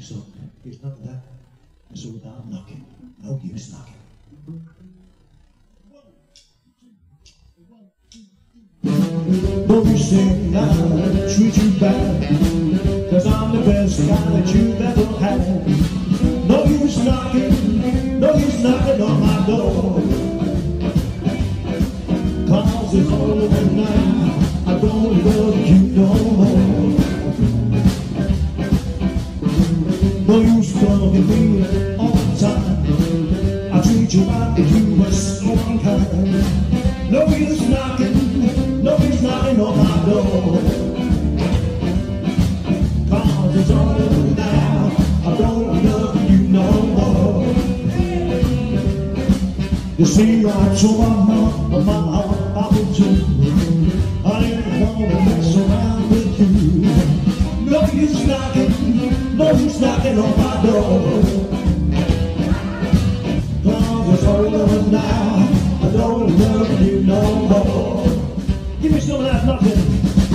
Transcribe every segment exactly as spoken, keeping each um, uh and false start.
So it's none of that. It's all about knocking. No use knocking. No use saying I treat you bad, cause I'm the best guy that you've ever had. No use knocking, no use knocking on my door, cause it's all over now. I don't love you no more. No use talking me all the time. I treat you right, but you were so unkind. No use knocking, no use knocking on my door, cause it's all over now. I don't love you no more. You see, I told my mom, my heart I would do. I didn't want to mess around with you. No use knocking, no use knocking on my door, cause it's all over now. I don't love you no more. Give me some of that knocking.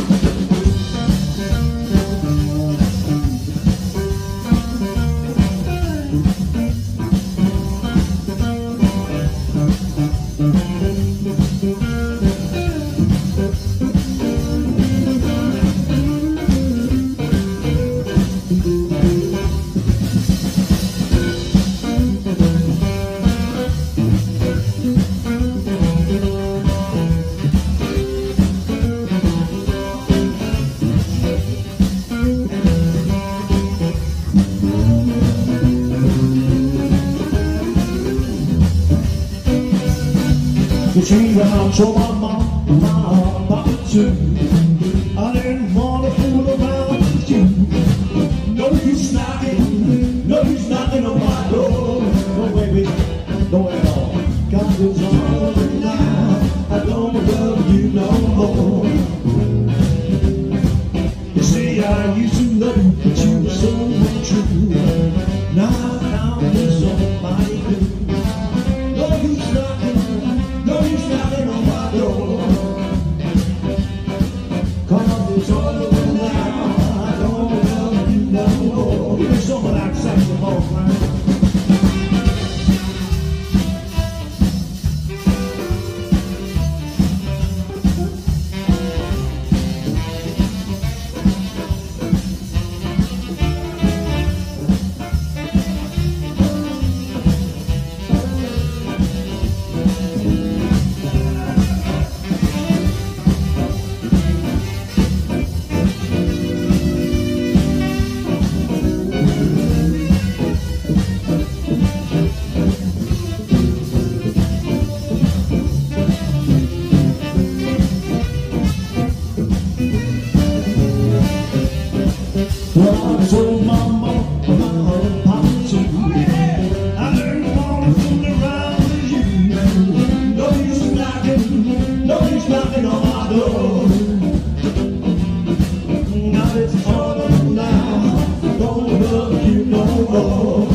Gee, I told my mom, my papa too, I didn't want to fool around with you. No use knocking, no use knocking on my door. No baby, no at all. God is all over now. I don't love you no more. You see, I used to love you, but you were so untrue. Now I found you somebody new. No use knocking, no use knocking on my door, cause it's all over now. I don't love you no more. Give me some of that saxophone, man. Well, I told my mom, my papa too, I didn't want to fool around with you. No use knocking, no use knocking on my door. Now it's all over now. I don't love you no more.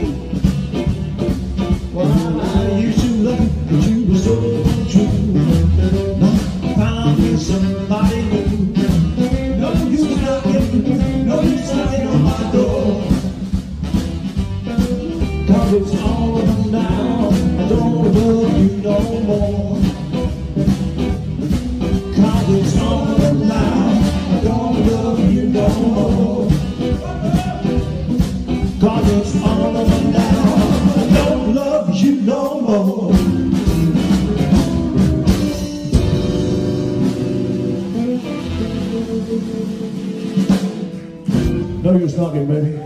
Well, I used to love you, but you were so untrue. Now I found me somebody new. No use knocking, no use knocking on my door, cause it's all over now. I don't love you no more. Cause it's all over now. I don't love you no more. Cause it's all over now. I don't love you no more. No use knocking, baby.